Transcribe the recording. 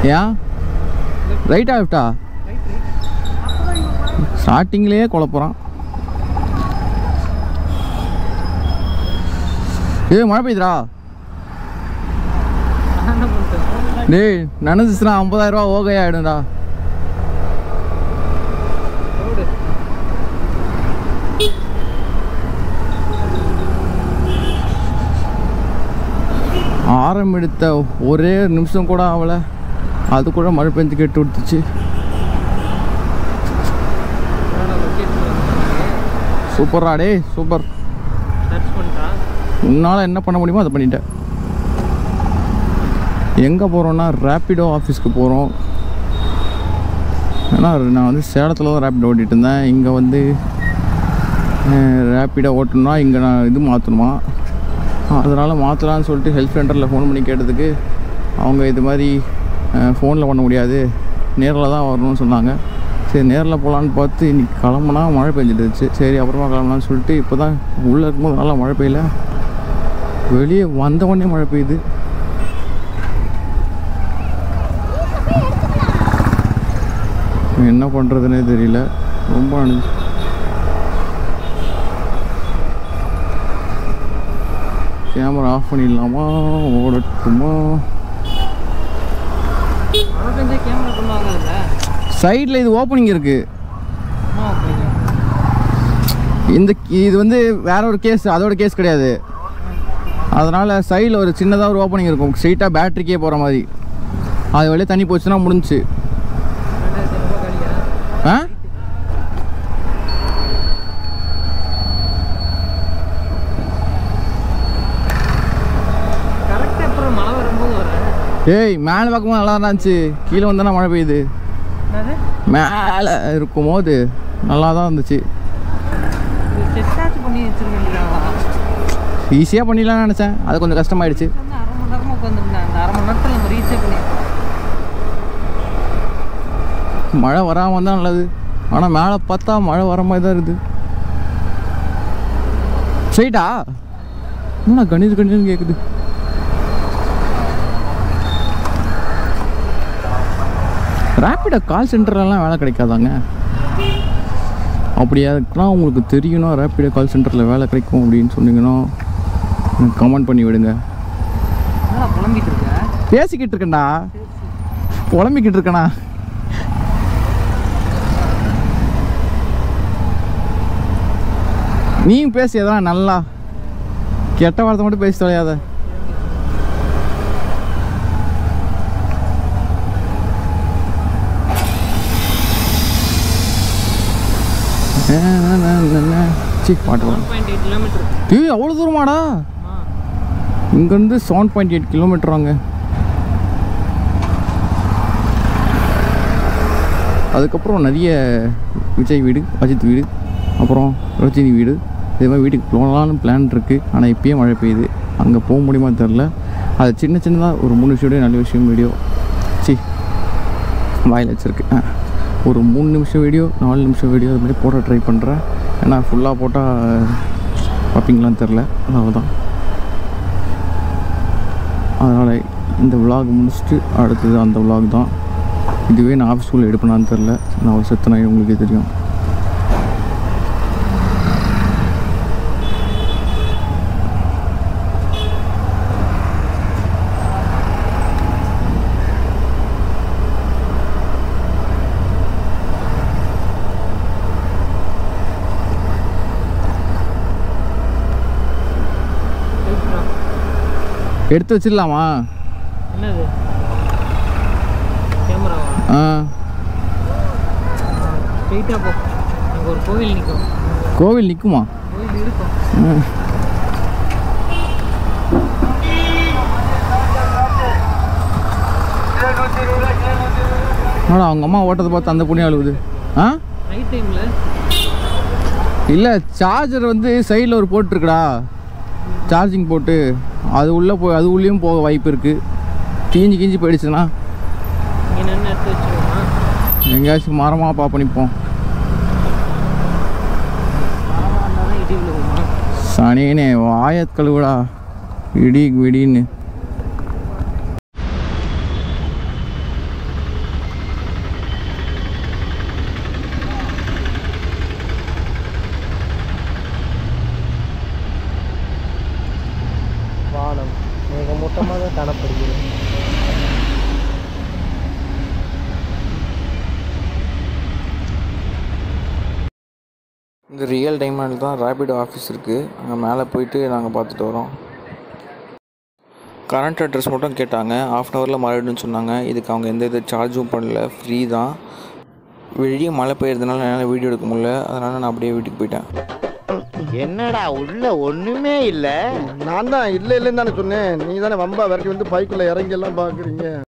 ஏன் ரைட்டா லெஃப்டா ஸ்டார்டிங்லேயே குழப்பறான். ஏய் மழை பெய்யுதுடா. டேய் நனைஞ்சிச்சுன்னா 50,000 ரூபா ஓகே ஆகிடும்டா. ஆரம்பித்த ஒரே நிமிஷம் கூட ஆகலை, அது கூட மழை பெஞ்சு கெட்டு விட்டுச்சு. சூப்பர்ரா டே சூப்பர். உன்னால் என்ன பண்ண முடியுமோ அதை பண்ணிட்டேன். எங்கே போகிறோன்னா ரேப்பிடோ ஆஃபீஸ்க்கு போகிறோம். ஏன்னா நான் வந்து சேலத்தில் தான் ரேப்பிடோ ஓட்டிகிட்டு இருந்தேன். இங்கே வந்து ரேப்பிடோ ஓட்டணும்னா இங்கே நான் இது மாற்றணுமா, அதனால் மாற்றலான்னு சொல்லிட்டு ஹெல்த் சென்டரில் ஃபோன் பண்ணி கேட்டதுக்கு அவங்க இது மாதிரி ஃபோனில் பண்ண முடியாது, நேரில் தான் வரணும்னு சொன்னாங்க. சரி நேரில் போகலான்னு பார்த்து இன்றைக்கி கிளம்புனா மழை பெஞ்சிடுச்சு. சரி அப்புறமா கிளம்பலான்னு சொல்லிட்டு இப்போ தான் உள்ளே இருக்கும்போது நல்லா மழை பெய்யல, வெளியே வந்தவொடனே மழை பெய்யுது. என்ன பண்ணுறதுனே தெரியல, ரொம்ப அனுப்பிச்சு. கேமரா ஆஃப் பண்ணிடலாமா ஓடட்டுமா? சைடில் இது ஓப்பனிங் இருக்குது. இது வந்து வேற ஒரு கேஸ், அதோட கேஸ் கிடையாது. அதனால் சைடில் ஒரு சின்னதாக ஒரு ஓப்பனிங் இருக்கும், ஸ்ட்ரெயிட்டாக பேட்டரிக்கே போகிற மாதிரி. அது வழியே தண்ணி போச்சுன்னா முடிஞ்சிச்சு. ஆ ஏய் மேலே பார்க்கும்போது நல்லா இருந்துச்சு, கீழே வந்தானே மழை பெய்யுது. மேலே இருக்கும் போது நல்லா தான் இருந்துச்சு. ஈஸியாக பண்ணிடலாம்னு நினச்சேன், அது கொஞ்சம் கஷ்டமாயிடுச்சு. மழை வராமல் தான் நல்லது, ஆனால் மேலே பார்த்தா மழை வர மாதிரி தான் இருக்குது. ஸ்ட்ரைட்டா என்ன கணீர் கணீர்னு கேட்குது. ரேப்பிடோ கால் சென்டர்லாம் வேலை கிடைக்காதாங்க? அப்படி அதுக்கெலாம் உங்களுக்கு தெரியணும் ரேப்பிடோ கால் சென்டரில் வேலை கிடைக்கும் அப்படின்னு சொன்னீங்கன்னா கமெண்ட் பண்ணி விடுங்க. பேசிக்கிட்டு இருக்கேன்டா, புலம்பிக்கிட்டு இருக்கேண்ணா. நீ பேசியதான் நல்லா, கெட்ட வார்த்தை மட்டும் பேசி தொலையாத. அவ்வளோ தூரமாடா? இங்கேருந்து 7.8 கிலோமீட்டராங்க. அதுக்கப்புறம் நிறைய விஜய் வீடு, அஜித் வீடு, அப்புறம் ரஜினி வீடு, இதே மாதிரி வீட்டுக்கு போகலான்னு பிளான் இருக்குது. ஆனால் இப்போயே மழை பெய்யுது, அங்கே போக முடியுமா தெரில. அது சின்ன சின்னதாக ஒரு 3 நிமிஷம் வீடியோ, 4 நிமிஷம் வீடியோ வாயில் வச்சுருக்கு. ஒரு 3 நிமிஷம் வீடியோ, 4 நிமிஷம் வீடியோ அது மாதிரி போட ட்ரை பண்ணுறேன். ஏன்னா ஃபுல்லாக போட்டால் பார்ப்பீங்களான்னு தெரில, அவ்வளோதான். அதனால் இந்த விலாக் முடிச்சுட்டு அடுத்தது அந்த விலாக் தான். இதுவே நான் ஆஃபீஸ்குள்ளே எடுப்பேனான்னு தெரில, நான் ஒரு செத்தனாய் உங்களுக்கே தெரியும். எடுத்து வச்சிடலாமா? என்னது கேமராவா? ஸ்ட்ரைட்டா போ, அங்க ஒரு கோவில் நிக்கும். கோவில் நிக்குமா? கோவில் இருக்கும். ஆனா அவங்க அம்மா ஓட்டத்தை பார்த்து அந்த புண்ணியம் அழுகுது. நைட் டைம்ல இல்ல, சார்ஜர் வந்து சைடில் ஒரு போட்டுருக்குடா, சார்ஜிங் போட்டு அது உள்ளே போய் அது உள்ளேயும் போக வாய்ப்பு இருக்குது. கிஞ்சி போயிடுச்சுன்னா எங்கேயாச்சும் மரமாக பண்ணிப்போம். சனினே வாயக்கழுவிடா இடி விடின்னு. இந்த ரியல் டைமண்டில் தான் ரேபிடோ ஆஃபீஸ் இருக்குது. அங்கே மேலே போயிட்டு நாங்கள் பார்த்துட்டு வரோம். கரண்ட் அட்ரஸ் மட்டும் கேட்டாங்க. 1/2 ஹவரில் மாறிடுன்னு சொன்னாங்க. இதுக்கு அவங்க எந்த இது சார்ஜும் பண்ணல, ஃப்ரீ தான். வெளியே மழை பெய்யறதுனால என்னால் வீடியோ எடுக்க முடியல, அதனால் நான் அப்படியே வீட்டுக்கு போயிட்டேன். என்னடா உள்ள ஒண்ணுமே இல்ல. நான் தான் இல்லைன்னு தானே சொன்னேன். நீ தானே வம்பா விரட்டி வந்து பைக்குள்ளே இறங்கி எல்லாம் பார்க்குறீங்க.